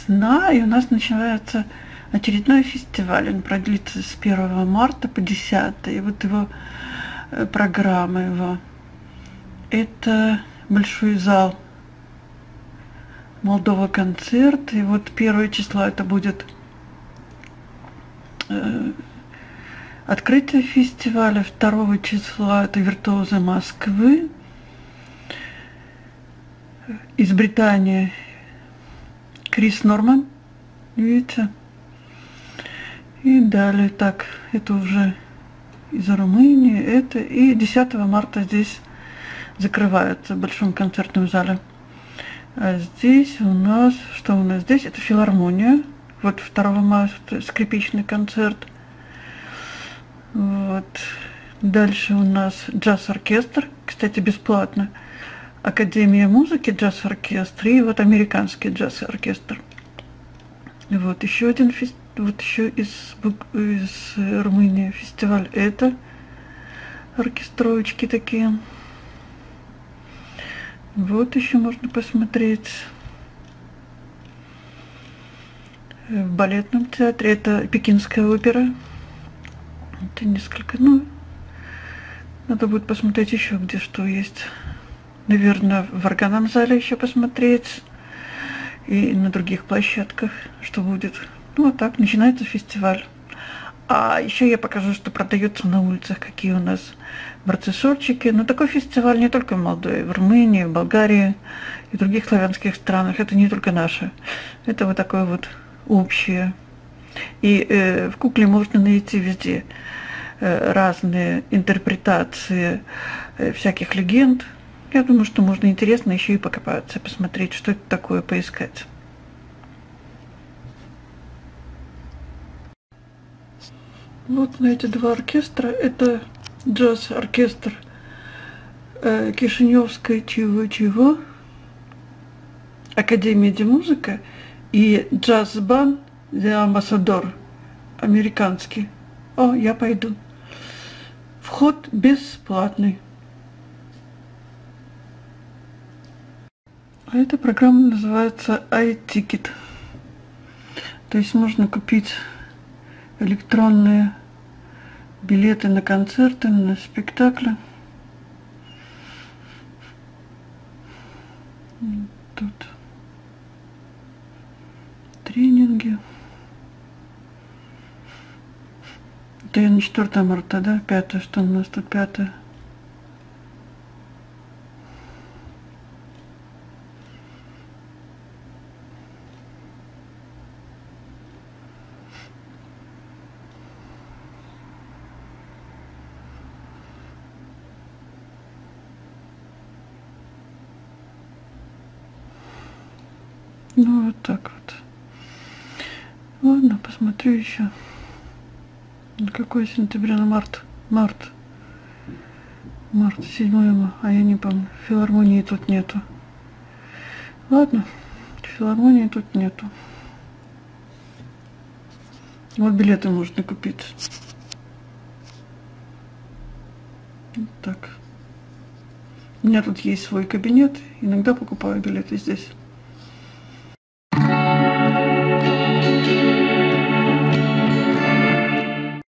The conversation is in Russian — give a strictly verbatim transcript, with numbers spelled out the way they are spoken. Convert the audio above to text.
весна, и у нас начинается очередной фестиваль. Он продлится с первого марта по десятое. И вот его программа его. Это большой зал Молдова концерт. И вот первое число это будет э, открытие фестиваля. Второго числа это виртуозы Москвы. Из Британии Крис Норман, видите? И далее, так, это уже из Румынии, это, и десятого марта здесь закрывается в большом концертном зале. А здесь у нас, что у нас здесь? Это филармония, вот второго марта скрипичный концерт. Вот. Дальше у нас джаз-оркестр, кстати, бесплатно. Академия музыки, джаз-оркестр и вот американский джаз-оркестр. Вот еще один фестиваль, вот еще из, из Румынии фестиваль. Это оркестровочки такие. Вот еще можно посмотреть. В балетном театре это Пекинская опера. Это несколько, ну, надо будет посмотреть еще где что есть. Наверное, в органном зале еще посмотреть и на других площадках, что будет. Ну, вот так, начинается фестиваль. А еще я покажу, что продается на улицах, какие у нас борцы-сорчики. Но такой фестиваль не только в Молдове, в Румынии, в Болгарии и других славянских странах. Это не только наше. Это вот такое вот общее. И э, в кукле можно найти везде э, разные интерпретации э, всяких легенд. Я думаю, что можно интересно еще и покопаться, посмотреть, что это такое, поискать. Вот на эти два оркестра. Это джаз-оркестр э, Кишиневской чего-чего, Академия де музыка, и джаз-бан де Амбассадор, американский. О, я пойду. Вход бесплатный. А эта программа называется iTicket. То есть можно купить электронные билеты на концерты, на спектакли. Тут тренинги. Это я на четвёртое марта, да? Пятое, что у нас тут пятое? Ну, вот так вот. Ладно, посмотрю еще. На какой сентября, на март? Март. Март, седьмое, а я не помню. Филармонии тут нету. Ладно, филармонии тут нету. Вот билеты можно купить. Вот так. У меня тут есть свой кабинет. Иногда покупаю билеты здесь.